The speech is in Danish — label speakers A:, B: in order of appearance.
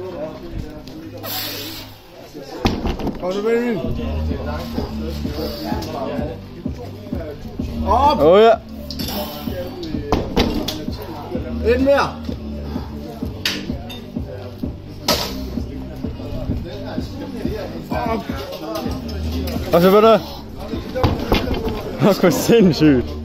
A: Kom så, Benjamin. Op!
B: Åh ja!
A: Et mere!
B: Og så var der... Hvor sindssygt!